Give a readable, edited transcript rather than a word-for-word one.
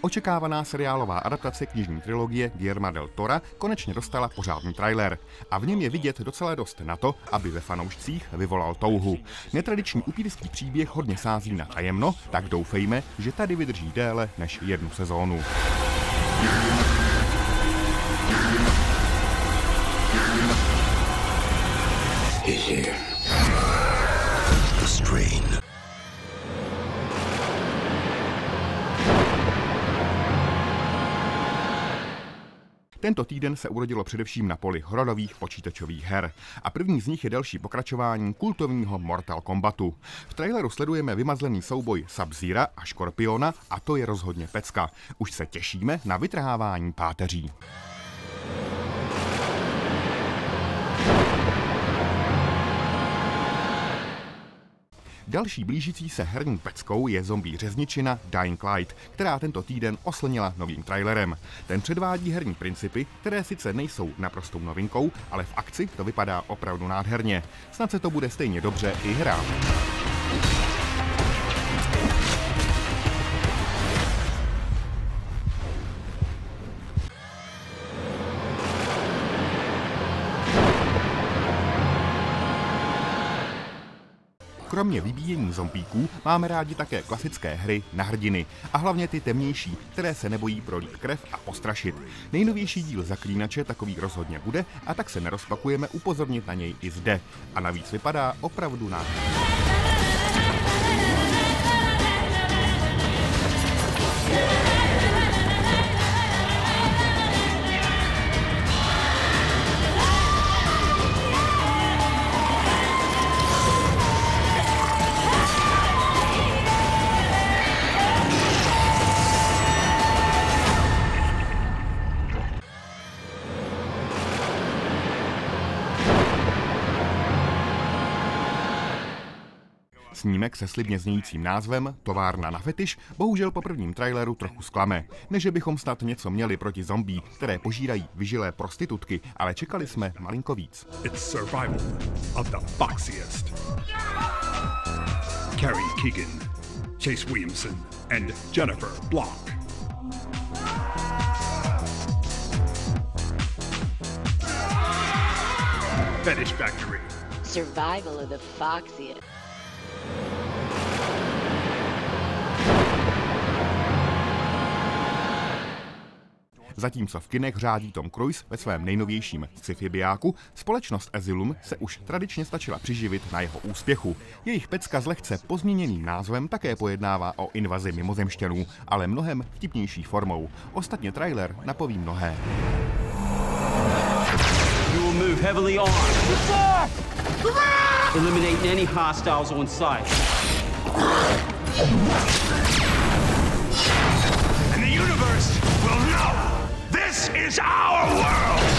Očekávaná seriálová adaptace knižní trilogie Guillerma del Tora konečně dostala pořádný trailer. A v něm je vidět docela dost na to, aby ve fanoušcích vyvolal touhu. Netradiční upírský příběh hodně sází na tajemno, tak doufejme, že tady vydrží déle než jednu sezónu. He's here. The strain. Tento týden se urodilo především na poli hororových počítačových her. A první z nich je další pokračování kultovního Mortal Kombatu. V traileru sledujeme vymazlený souboj Sub-Zera a Škorpiona a to je rozhodně pecka. Už se těšíme na vytrhávání páteří. Další blížící se herní peckou je zombie řezničina Dying Light, která tento týden oslnila novým trailerem. Ten předvádí herní principy, které sice nejsou naprostou novinkou, ale v akci to vypadá opravdu nádherně. Snad se to bude stejně dobře i hrát. Kromě vybíjení zombíků máme rádi také klasické hry na hrdiny a hlavně ty temnější, které se nebojí prolít krev a postrašit. Nejnovější díl Zaklínače takový rozhodně bude a tak se nerozpakujeme upozornit na něj i zde. A navíc vypadá opravdu nádherně. Snímek se slibně znějícím názvem Továrna na fetiš bohužel po prvním traileru trochu zklame. Ne, že bychom snad něco měli proti zombí, které požírají vyžilé prostitutky, ale čekali jsme malinko víc. It's survival of the foxiest. Carrie Keegan, Chase Williamson and Jennifer Block. Fetish Factory. Survival of the foxiest. Zatímco v kinech řádí Tom Cruise ve svém nejnovějším sci-fi bijáku, společnost Asylum se už tradičně stačila přiživit na jeho úspěchu. Jejich pecka s lehce pozměněným názvem také pojednává o invazi mimozemšťanů, ale mnohem vtipnější formou. Ostatně trailer napoví mnohé. You will move heavily on. Eliminate any hostiles on site. And the universe will know this is our world!